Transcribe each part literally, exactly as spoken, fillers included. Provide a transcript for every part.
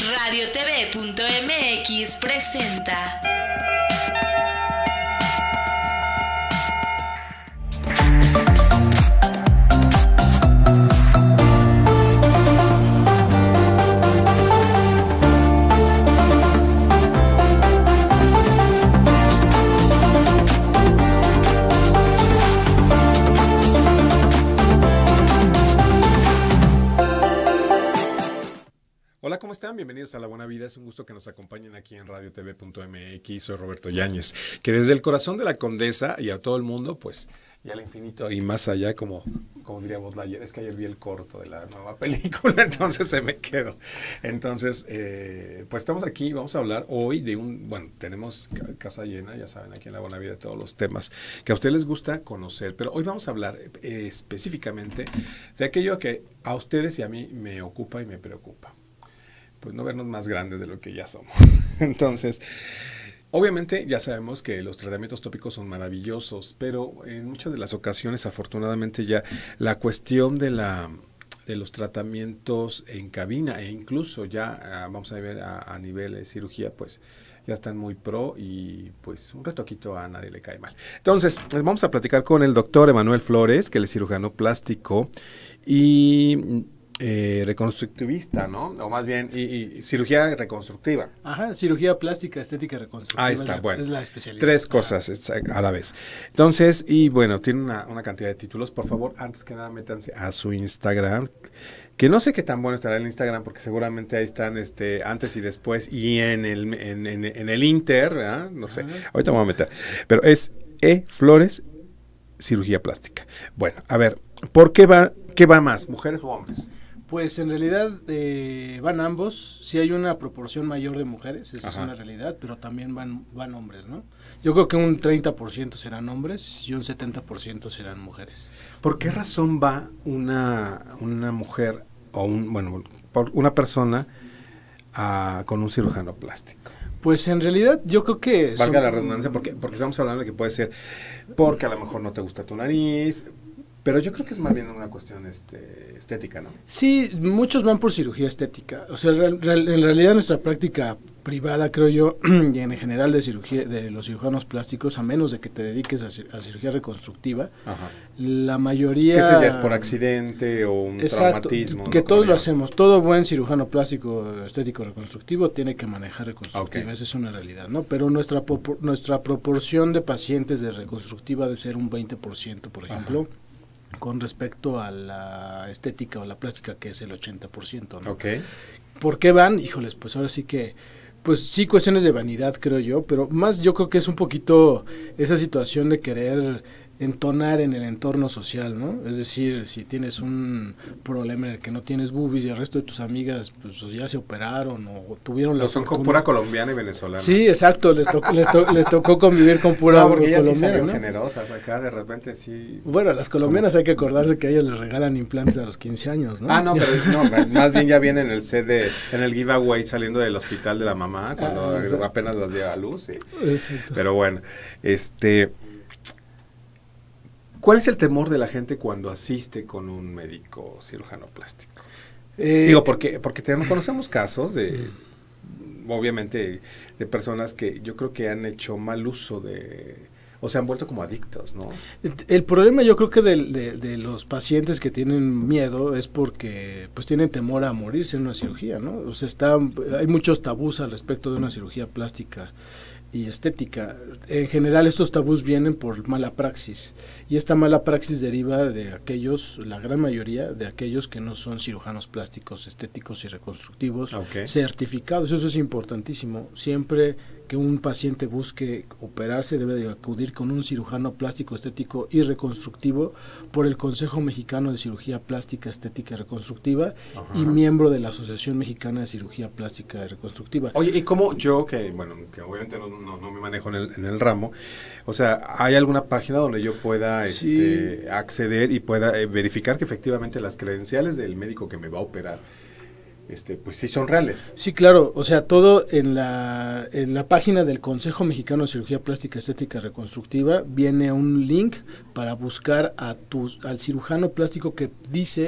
Radio T V punto M X presenta. Hola, ¿cómo están? Bienvenidos a La Buena Vida. Es un gusto que nos acompañen aquí en Radio T V punto M X. Soy Roberto Yáñez, que desde el corazón de la Condesa y a todo el mundo, pues, y al infinito y más allá, como, como diría Buzz Lightyear. Es que ayer vi el corto de la nueva película, entonces se me quedó. Entonces, eh, pues estamos aquí, vamos a hablar hoy de un, bueno, tenemos casa llena, ya saben, aquí en La Buena Vida, todos los temas que a ustedes les gusta conocer, pero hoy vamos a hablar eh, específicamente de aquello que a ustedes y a mí me ocupa y me preocupa. Pues no vernos más grandes de lo que ya somos. Entonces, obviamente ya sabemos que los tratamientos tópicos son maravillosos, pero en muchas de las ocasiones, afortunadamente, ya la cuestión de la de los tratamientos en cabina e incluso ya, vamos a ver, a, a nivel de cirugía, pues ya están muy pro y pues un retoquito a nadie le cae mal. Entonces, vamos a platicar con el doctor Emanuel Flores, que él es cirujano plástico y Eh, reconstructivista, ¿no? O más bien, y, y cirugía reconstructiva. Ajá, cirugía plástica, estética reconstructiva. Ahí está, es la, bueno. Es la especialidad. Tres cosas a la vez. Entonces, y bueno, tiene una, una cantidad de títulos. Por favor, antes que nada, métanse a su Instagram. Que no sé qué tan bueno estará el Instagram, porque seguramente ahí están este antes y después, y en el, en, en, en el Inter, ¿verdad? No sé. Ajá. Ahorita me voy a meter. Pero es E. Flores, cirugía plástica. Bueno, a ver, ¿por qué va, qué va más, mujeres o hombres? Pues en realidad eh, van ambos, sí hay una proporción mayor de mujeres, esa Ajá. es una realidad, pero también van van hombres, ¿no? Yo creo que un treinta por ciento serán hombres y un setenta por ciento serán mujeres. ¿Por qué razón va una, una mujer o un, bueno, por una persona a, con un cirujano plástico? Pues en realidad yo creo que... Valga son, la redundancia, porque, porque estamos hablando de que puede ser porque a lo mejor no te gusta tu nariz... Pero yo creo que es más bien una cuestión este, estética, ¿no? Sí, muchos van por cirugía estética. O sea, real, real, en realidad nuestra práctica privada, creo yo, y en general de cirugía de los cirujanos plásticos, a menos de que te dediques a, a cirugía reconstructiva, Ajá. la mayoría... Que ese ya es por accidente o un Exacto, traumatismo. Que ¿no? todos lo hacemos. Todo buen cirujano plástico, estético, reconstructivo tiene que manejar reconstructiva. Okay. Esa es una realidad, ¿no? Pero nuestra, nuestra proporción de pacientes de reconstructiva debe ser un veinte por ciento, por ejemplo. Ajá. Con respecto a la estética o la plástica, que es el ochenta por ciento, ¿no? Okay. ¿Por qué van? Híjoles, pues ahora sí que, pues sí, cuestiones de vanidad, creo yo, pero más yo creo que es un poquito esa situación de querer entonar en el entorno social, ¿no? Es decir, si tienes un problema en el que no tienes boobies y el resto de tus amigas pues ya se operaron o tuvieron la no, son con pura colombiana y venezolana. Sí, exacto, les, to les, to les tocó convivir con pura no, porque ellas colombiana, sí salieron ¿no? generosas acá, de repente sí. Bueno, las colombianas ¿Cómo? Hay que acordarse que a ellas les regalan implantes a los quince años, ¿no? Ah, no, pero no, más bien ya viene en el set de, en el giveaway saliendo del hospital de la mamá, cuando ah, apenas las lleva a luz, sí. Exacto. Pero bueno, este... ¿Cuál es el temor de la gente cuando asiste con un médico cirujano plástico? Eh, Digo, porque porque tenemos, conocemos casos de, obviamente, de personas que yo creo que han hecho mal uso de, o se han vuelto como adictos, ¿no? El, el problema yo creo que de, de, de los pacientes que tienen miedo es porque pues tienen temor a morirse en una cirugía, ¿no? O sea, está, hay muchos tabús al respecto de una cirugía plástica y estética. En general estos tabús vienen por mala praxis y esta mala praxis deriva de aquellos, la gran mayoría de aquellos que no son cirujanos plásticos, estéticos y reconstructivos okay. certificados. Eso es importantísimo. Siempre que un paciente busque operarse debe de acudir con un cirujano plástico, estético y reconstructivo por el Consejo Mexicano de Cirugía Plástica, Estética y Reconstructiva Ajá. y miembro de la Asociación Mexicana de Cirugía Plástica y Reconstructiva. Oye, ¿y cómo yo, que bueno, que obviamente no, no, no me manejo en el, en el ramo, o sea, ¿hay alguna página donde yo pueda Sí. este, acceder y pueda eh, verificar que efectivamente las credenciales del médico que me va a operar Este, pues sí son reales? Sí, claro, o sea, todo en la, en la página del Consejo Mexicano de Cirugía Plástica, Estética y Reconstructiva viene un link para buscar a tu, al cirujano plástico que dice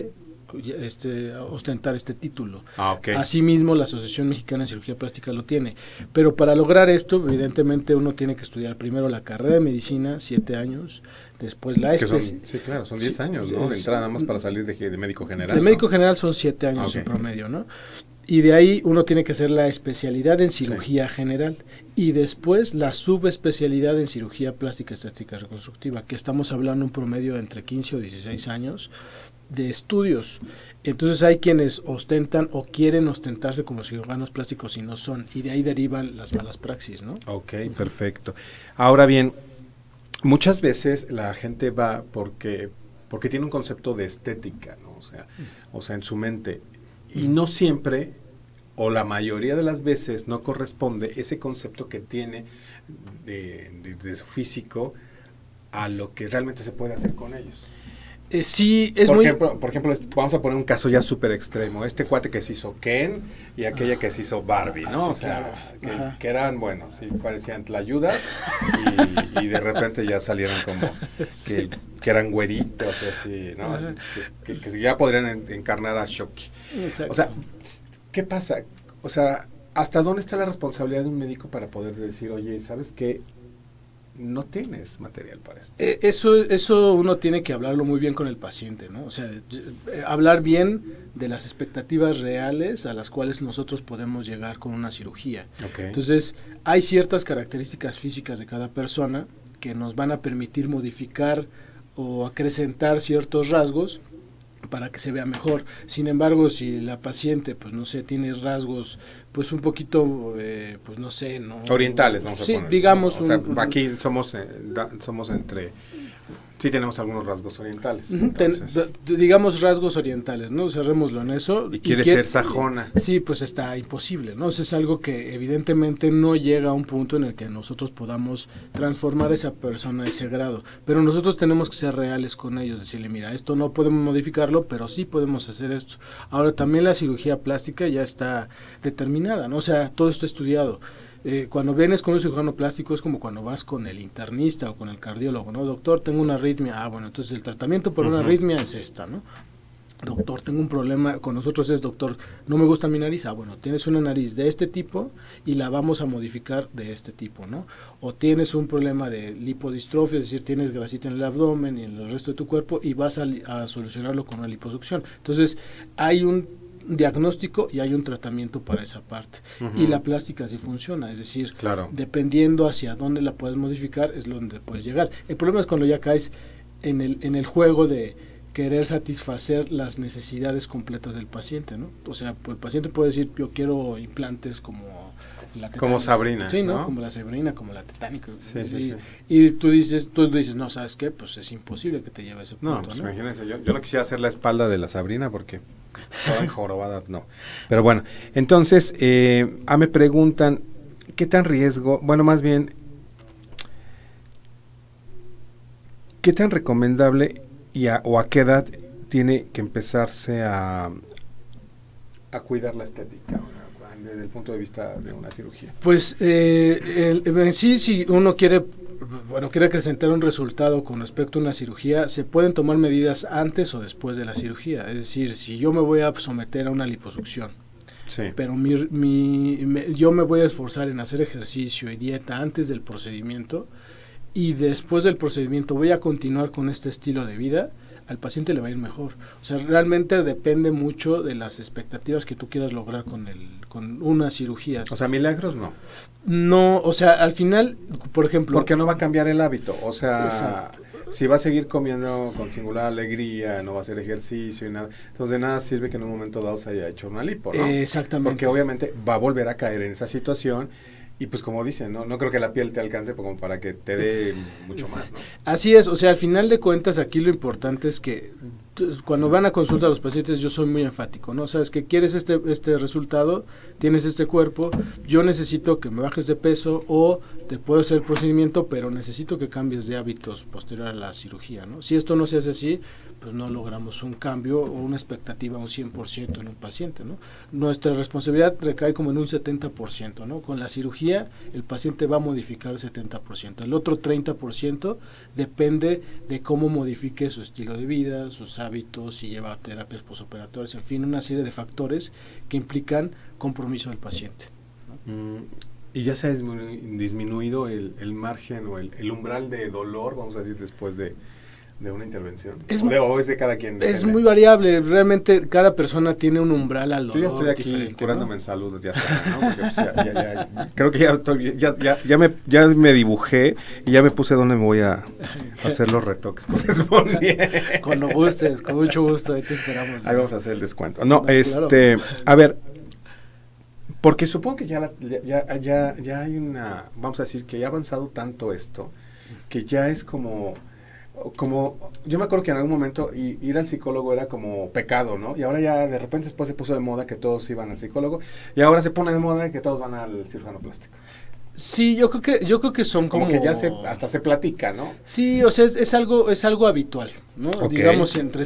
este, ostentar este título. Ah, okay. Asimismo, la Asociación Mexicana de Cirugía Plástica lo tiene. Pero para lograr esto, evidentemente, uno tiene que estudiar primero la carrera de medicina, siete años, después la especialidad. Sí, claro, son diez sí, años, ¿no? De es, entrada nada más para salir de, de médico general. De ¿no? médico general son siete años okay. en promedio, ¿no? Y de ahí uno tiene que hacer la especialidad en cirugía sí. general y después la subespecialidad en cirugía plástica, estética reconstructiva, que estamos hablando un promedio de entre quince o dieciséis años de estudios. Entonces hay quienes ostentan o quieren ostentarse como cirujanos plásticos y no son, y de ahí derivan las malas praxis, ¿no? Ok, perfecto. Ahora bien, muchas veces la gente va porque, porque tiene un concepto de estética, ¿no? O sea, o sea, en su mente. Y no siempre, o la mayoría de las veces, no corresponde ese concepto que tiene de, de, de su físico a lo que realmente se puede hacer con ellos. Eh, sí, es por muy... Ejemplo, por ejemplo, vamos a poner un caso ya súper extremo. Este cuate que se hizo Ken y aquella ah, que se hizo Barbie, ¿no? Sí, o sea, claro. que, que eran, bueno, sí, parecían tlayudas y, y de repente ya salieron como sí. que, que eran güeritos, así, ¿no? Que, que, que ya podrían en, encarnar a Shoki. Exacto. O sea, ¿qué pasa? O sea, ¿hasta dónde está la responsabilidad de un médico para poder decir, oye, ¿sabes qué? No tienes material para esto? Eh, eso, eso uno tiene que hablarlo muy bien con el paciente, ¿no? O sea, eh, hablar bien de las expectativas reales a las cuales nosotros podemos llegar con una cirugía. Okay. Entonces, hay ciertas características físicas de cada persona que nos van a permitir modificar o acrecentar ciertos rasgos para que se vea mejor. Sin embargo, si la paciente, pues no sé, tiene rasgos, pues un poquito, eh, pues no sé, no orientales, vamos sí, a poner. digamos. ¿no? O sea, un, aquí somos, eh, da, somos entre, sí tenemos algunos rasgos orientales. Uh-huh, ten, d- digamos rasgos orientales, ¿no? Cerrémoslo en eso. Y quiere y ser sajona. Sí, pues está imposible, ¿no? O sea, es algo que evidentemente no llega a un punto en el que nosotros podamos transformar a esa persona a ese grado. Pero nosotros tenemos que ser reales con ellos, decirle, mira, esto no podemos modificarlo, pero sí podemos hacer esto. Ahora, también la cirugía plástica ya está determinada, ¿no? O sea, todo está estudiado. Eh, cuando vienes con un cirujano plástico es como cuando vas con el internista o con el cardiólogo, ¿no? Doctor, tengo una arritmia. Ah, bueno, entonces el tratamiento por uh-huh. una arritmia es esta, ¿no? Doctor, tengo un problema, con nosotros es, doctor, no me gusta mi nariz. Ah, bueno, tienes una nariz de este tipo y la vamos a modificar de este tipo, ¿no? O tienes un problema de lipodistrofia, es decir, tienes grasita en el abdomen y en el resto de tu cuerpo y vas a, a solucionarlo con una liposucción. Entonces, hay un diagnóstico y hay un tratamiento para esa parte. Uh-huh. Y la plástica sí funciona, es decir, claro. dependiendo hacia dónde la puedes modificar es donde puedes llegar. El problema es cuando ya caes en el, en el juego de querer satisfacer las necesidades completas del paciente, ¿no? O sea, pues el paciente puede decir, yo quiero implantes como la tetánica. Como Sabrina, sí, ¿no? ¿no? Como la Sabrina, como la tetánica. Sí, y, sí, sí. Y tú dices, tú dices, no, ¿sabes qué? Pues es imposible que te lleve a ese punto, No, pues ¿no? imagínense, yo, yo no quisiera hacer la espalda de la Sabrina porque toda enjorobada, no. Pero bueno, entonces, eh, ah, me preguntan, ¿qué tan riesgo, bueno, más bien, qué tan recomendable y a, o a qué edad tiene que empezarse a, a cuidar la estética desde el punto de vista de una cirugía? Pues eh, el, en sí, si uno quiere, bueno, quiere acrecentar un resultado con respecto a una cirugía, se pueden tomar medidas antes o después de la cirugía. Es decir, si yo me voy a someter a una liposucción, sí. pero mi, mi, me, yo me voy a esforzar en hacer ejercicio y dieta antes del procedimiento y después del procedimiento voy a continuar con este estilo de vida, al paciente le va a ir mejor. O sea, realmente depende mucho de las expectativas que tú quieras lograr con el con una cirugía. O sea, milagros no. No, o sea, al final, por ejemplo... Porque no va a cambiar el hábito, o sea, exacto. Si va a seguir comiendo con singular alegría, no va a hacer ejercicio y nada, entonces de nada sirve que en un momento dado se haya hecho una lipo, ¿no? Eh, exactamente. Porque obviamente va a volver a caer en esa situación. Y pues como dicen, ¿no? No creo que la piel te alcance como para que te dé mucho más, ¿no? Así es, o sea, al final de cuentas aquí lo importante es que cuando van a consulta a los pacientes yo soy muy enfático, ¿no? Sabes que quieres este este resultado, tienes este cuerpo, yo necesito que me bajes de peso o te puedo hacer el procedimiento, pero necesito que cambies de hábitos posterior a la cirugía, ¿no? Si esto no se hace así, pues no logramos un cambio o una expectativa un cien por ciento en un paciente, ¿no? Nuestra responsabilidad recae como en un setenta por ciento, ¿no? Con la cirugía el paciente va a modificar el setenta por ciento, el otro treinta por ciento depende de cómo modifique su estilo de vida, sus hábitos, si lleva terapias posoperatorias, en fin, una serie de factores que implican compromiso del paciente, ¿no? Mm, y ya se ha disminu disminuido el, el margen o el, el umbral de dolor, vamos a decir, después de, de una intervención. Es, o, de, o es de cada quien. Es muy variable, realmente cada persona tiene un umbral al dolor. Yo ya estoy aquí curándome, ¿no?, en salud, ya sabes, ¿no? Porque, pues, ya, ya, ya, creo que ya, estoy, ya, ya, ya, me, ya me dibujé y ya me puse donde me voy a hacer los retoques correspondientes. Cuando gustes, con mucho gusto, ahí te esperamos, ¿no? Ahí vamos a hacer el descuento. No, no este, claro. a ver, porque supongo que ya, la, ya, ya, ya hay una, vamos a decir que ya ha avanzado tanto esto, que ya es como, como, yo me acuerdo que en algún momento y, ir al psicólogo era como pecado, ¿no? Y ahora ya de repente después se puso de moda que todos iban al psicólogo, y ahora se pone de moda que todos van al cirujano plástico. Sí, yo creo que yo creo que son como, como que ya se hasta se platica, ¿no? Sí, o sea, es, es algo es algo habitual, ¿no? Okay. Digamos, entre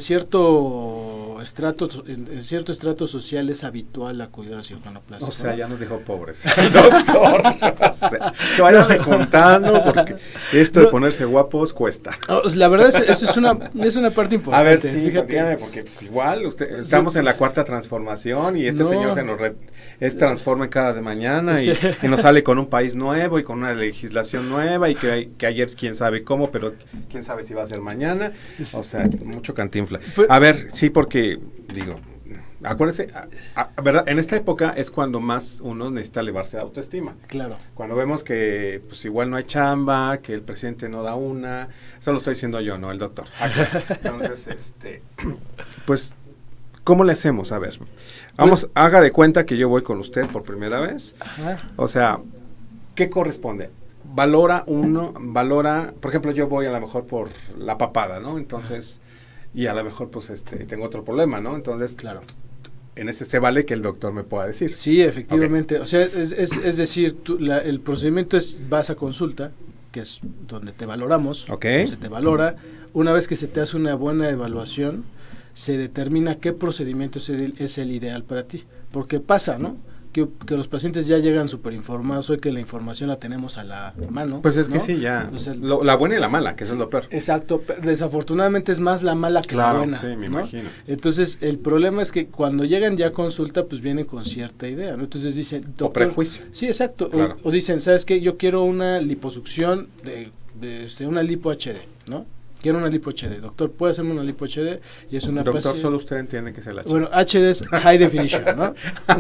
cierto estrato en, en cierto estrato social es habitual acudir al cirujano plástico. O sea, ya nos dejó pobres. Doctor, o sea, que vayan juntando porque esto de ponerse guapos cuesta. La verdad es eso es una es una parte importante. A ver, sí, dígame, porque pues, igual usted estamos sí. en la cuarta transformación y este no. señor se nos re, es transforma cada de mañana y, sí. y nos sale con un país nuevo y con una legislación nueva y que, que ayer quién sabe cómo, pero quién sabe si va a ser mañana. O sea, mucho cantinfla. A ver, sí, porque digo, acuérdense, a, a, verdad, en esta época es cuando más uno necesita elevarse de autoestima. Claro. Cuando vemos que pues igual no hay chamba, que el presidente no da una, eso lo estoy diciendo yo, no el doctor. Entonces, este, pues, ¿cómo le hacemos? A ver, vamos, pues, haga de cuenta que yo voy con usted por primera vez. Ajá. O sea, ¿qué corresponde? Valora uno, valora, por ejemplo, yo voy a lo mejor por la papada, ¿no? Entonces, y a lo mejor pues este tengo otro problema, ¿no? Entonces, claro, en ese se vale que el doctor me pueda decir. Sí, efectivamente. Okay. O sea, es, es, es decir, tú, la, el procedimiento es vas a consulta, que es donde te valoramos. Okay. Se te valora. Una vez que se te hace una buena evaluación, se determina qué procedimiento es el, es el ideal para ti. Porque pasa, ¿no? Que, que los pacientes ya llegan súper informados, hoy que la información la tenemos a la mano. Pues es ¿no? que sí, ya, o sea, lo, la buena y la mala, que eso es lo peor. Exacto, desafortunadamente es más la mala que claro, la buena. Sí, me ¿no? imagino. Entonces, el problema es que cuando llegan ya a consulta, pues vienen con cierta idea, ¿no? Entonces dicen... Doctor, o prejuicio. Sí, exacto, claro. o, o dicen, ¿sabes qué? Yo quiero una liposucción de, de este, una lipo H D, ¿no? Quiero una lipo H D. Doctor, ¿puede hacerme una lipo H D? Y es una Doctor, paciente... solo usted entiende que es el H D. Bueno, H D es High Definition, ¿no?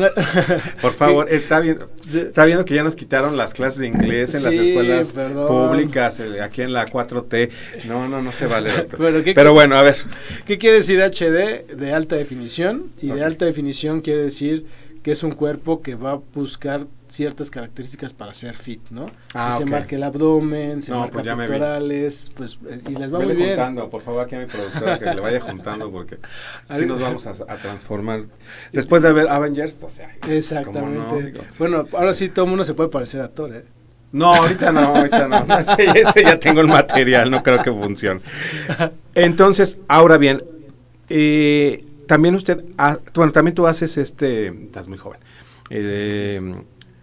Por favor, está viendo, está viendo que ya nos quitaron las clases de inglés en sí, las escuelas perdón. públicas, eh, aquí en la cuatro T. No, no, no se vale, doctor. Pero, ¿qué, Pero bueno, a ver. ¿Qué quiere decir H D? De alta definición. Y okay. de alta definición quiere decir que es un cuerpo que va a buscar ciertas características para ser fit, ¿no? Ah, que okay. se marque el abdomen, se no, marca pues ya pectorales, pues, eh, y les va Vele muy bien. juntando, por favor, aquí a mi productora que le vaya juntando porque así nos vamos a, a transformar. Después de ver Avengers, o sea, exactamente. No, digo, bueno, ahora sí todo el mundo se puede parecer a Thor, ¿eh? No, ahorita no, ahorita no. no ese, ese ya tengo el material, no creo que funcione. Entonces, ahora bien, eh, también usted, ha, bueno, también tú haces este, estás muy joven, eh,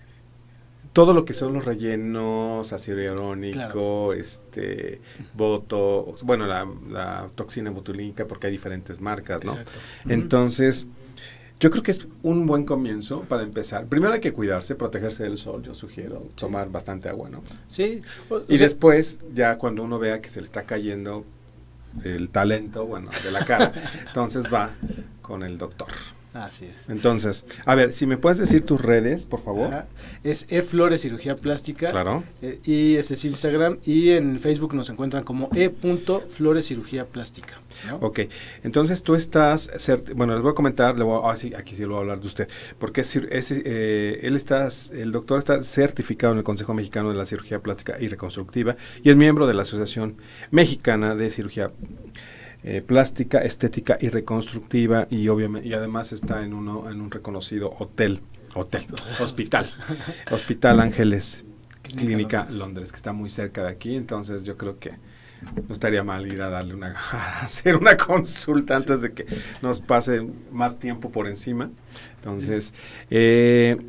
todo lo que son los rellenos, ácido hialurónico, claro. este, botox, bueno, la, la toxina botulínica, porque hay diferentes marcas, ¿no? Exacto. Entonces, yo creo que es un buen comienzo para empezar. Primero hay que cuidarse, protegerse del sol, yo sugiero sí. tomar bastante agua, ¿no? Sí. O, y o sea, después, ya cuando uno vea que se le está cayendo el talento, bueno, de la cara, entonces va con el doctor. Así es. Entonces, a ver, si me puedes decir tus redes, por favor. Ajá. Es E-Flores Cirugía Plástica. Claro. Eh, y ese es Instagram. Y en Facebook nos encuentran como E.Flores Cirugía Plástica, ¿no? Ok. Entonces tú estás, bueno, les voy a comentar, le voy a, ah, sí, aquí sí lo voy a hablar de usted, porque es, es, eh, él está, el doctor está certificado en el Consejo Mexicano de la Cirugía Plástica y Reconstructiva y es miembro de la Asociación Mexicana de Cirugía Eh, plástica, estética y reconstructiva y obviamente y además está en uno en un reconocido hotel, hotel, hospital, Hospital Ángeles Clínica Londres. Londres, que está muy cerca de aquí, entonces yo creo que no estaría mal ir a darle una a hacer una consulta sí. antes de que nos pase más tiempo por encima. Entonces, eh,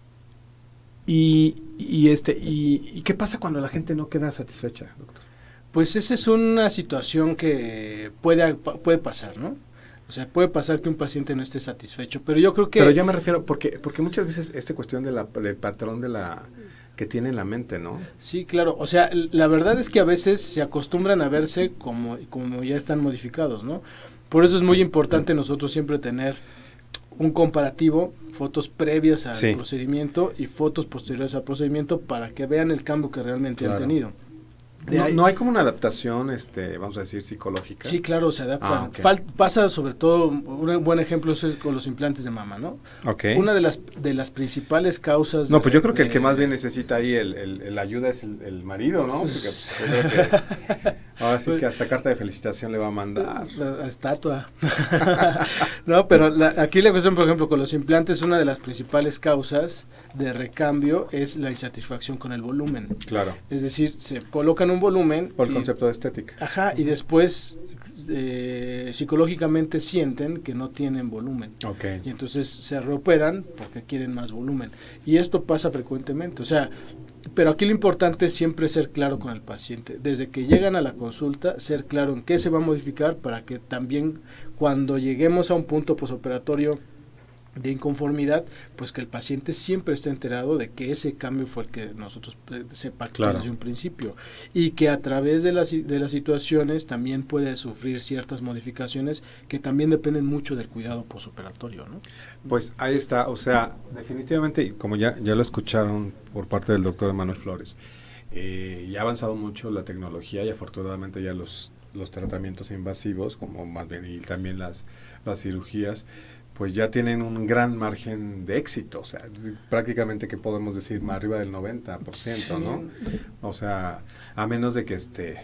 y, y este y, y qué pasa cuando la gente no queda satisfecha, doctor. Pues esa es una situación que puede, puede pasar, ¿no? O sea, puede pasar que un paciente no esté satisfecho, pero yo creo que... Pero yo me refiero, porque porque muchas veces esta cuestión de la, del patrón de la que tiene en la mente, ¿no? Sí, claro, o sea, la verdad es que a veces se acostumbran a verse como, como ya están modificados, ¿no? Por eso es muy importante nosotros siempre tener un comparativo, fotos previas al sí. procedimiento y fotos posteriores al procedimiento para que vean el cambio que realmente claro. han tenido. No, no hay como una adaptación, este, vamos a decir, psicológica. Sí, claro, se adaptan. Ah, okay. Fal- pasa sobre todo, un buen ejemplo es con los implantes de mama, ¿no? Okay. Una de las de las principales causas... No, pues yo creo de, que el que más bien necesita ahí el, el, el ayuda es el, el marido, ¿no? Porque pues, yo creo que ahora sí que hasta carta de felicitación le va a mandar. La, la estatua. No, pero la, aquí la cuestión, por ejemplo, con los implantes, una de las principales causas de recambio es la insatisfacción con el volumen. Claro. Es decir, se colocan un volumen. Por el y, concepto de estética. Ajá, y después eh, psicológicamente sienten que no tienen volumen. Okay. Y entonces se reoperan porque quieren más volumen. Y esto pasa frecuentemente, o sea, pero aquí lo importante es siempre ser claro con el paciente. Desde que llegan a la consulta, ser claro en qué se va a modificar para que también cuando lleguemos a un punto posoperatorio de inconformidad, pues que el paciente siempre esté enterado de que ese cambio fue el que nosotros eh, se pactó claro. desde un principio y que a través de las, de las situaciones también puede sufrir ciertas modificaciones que también dependen mucho del cuidado posoperatorio, ¿no? Pues ahí está, o sea, definitivamente, como ya, ya lo escucharon por parte del doctor Emanuel Flores, eh, ya ha avanzado mucho la tecnología y afortunadamente ya los, los tratamientos invasivos, como más bien y también las, las cirugías, pues ya tienen un gran margen de éxito, o sea, prácticamente que podemos decir más arriba del noventa por ciento, sí. ¿no? O sea, a menos de que este,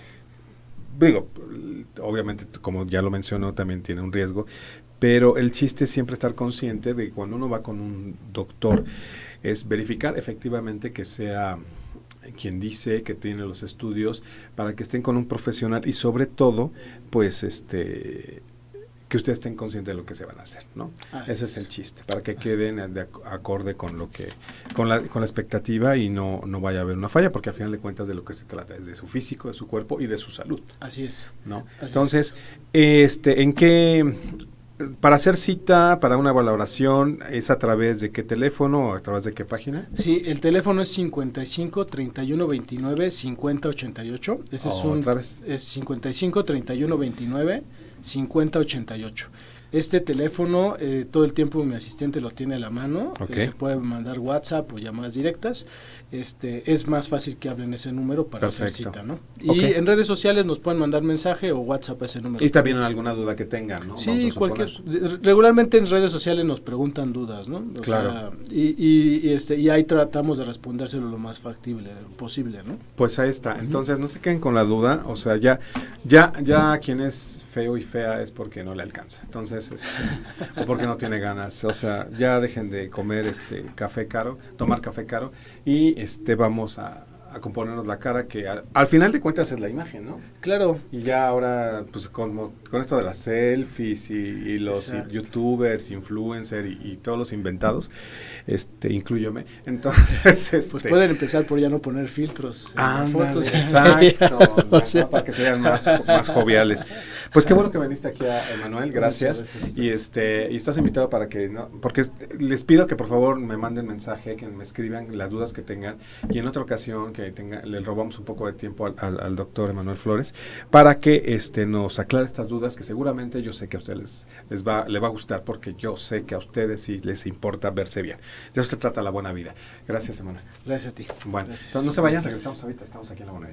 digo, obviamente como ya lo mencionó también tiene un riesgo, pero el chiste es siempre estar consciente de que cuando uno va con un doctor, es verificar efectivamente que sea quien dice que tiene los estudios para que estén con un profesional y sobre todo, pues este... que ustedes estén conscientes de lo que se van a hacer, ¿no? Ah, Ese es. es el chiste, para que queden de ac- acorde con lo que, con la, con la expectativa y no, no vaya a haber una falla, porque al final de cuentas de lo que se trata es de su físico, de su cuerpo y de su salud. Así es. ¿No? Así Entonces, es. este, ¿en qué, para hacer cita, para una valoración, es a través de qué teléfono o a través de qué página? Sí, el teléfono es cincuenta y cinco, treinta y uno, veintinueve, cincuenta, ochenta y ocho. Ese oh, es un, ¿otra vez? Es cincuenta y cinco, treinta y uno, veintinueve, cincuenta, ochenta y ocho. Este teléfono, eh, todo el tiempo mi asistente lo tiene a la mano, okay. eh, se puede mandar WhatsApp o llamadas directas, este es más fácil que hablen ese número para Perfecto. hacer cita, ¿no? Y okay. en redes sociales nos pueden mandar mensaje o WhatsApp a ese número. Y también alguna duda que tengan, ¿no? Sí, cualquier, regularmente en redes sociales nos preguntan dudas, ¿no? O claro. sea, y, y, y, este, y ahí tratamos de respondérselo lo más factible posible, ¿no? Pues ahí está, uh-huh. Entonces no se queden con la duda, o sea, ya, ya, ya quien es feo y fea es porque no le alcanza, entonces Este, o porque no tiene ganas, o sea, ya dejen de comer este café caro, tomar café caro y este vamos a, a componernos la cara que al, al final de cuentas es la imagen, ¿no? Claro. Y ya ahora, pues con, con esto de las selfies y, y los y youtubers, influencers y, y todos los inventados, este, incluyome, entonces este, pues pueden empezar por ya no poner filtros en ah, las fotos. Exacto, o sea, ¿no? Para que sean más, más joviales. Pues qué bueno que viniste aquí a Emanuel, gracias. gracias y este y estás invitado para que, no, porque les pido que por favor me manden mensaje, que me escriban las dudas que tengan y en otra ocasión que tenga, le robamos un poco de tiempo al, al, al doctor Emanuel Flores para que este nos aclare estas dudas que seguramente yo sé que a ustedes les, les va, le va a gustar porque yo sé que a ustedes sí les importa verse bien. De eso se trata la buena vida. Gracias, Emanuel. Gracias a ti. Bueno, Gracias. Entonces no se vayan, regresamos ahorita, estamos aquí en La Moneda.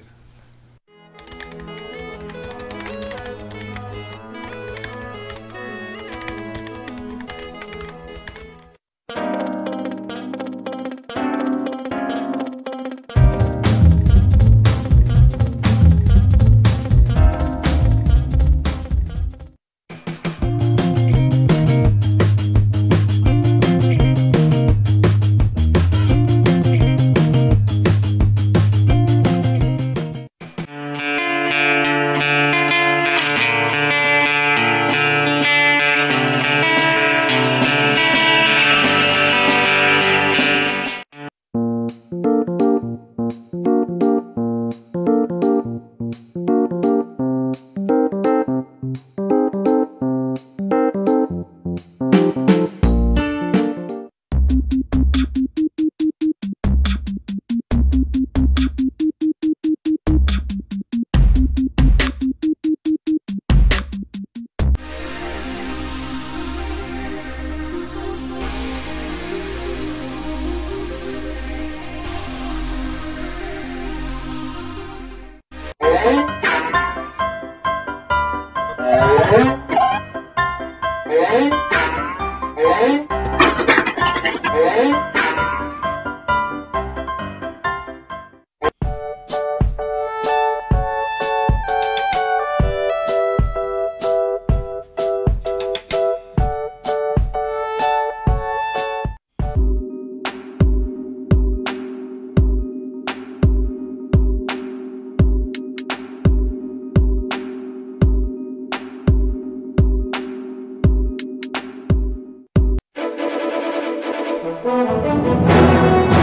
Thank you.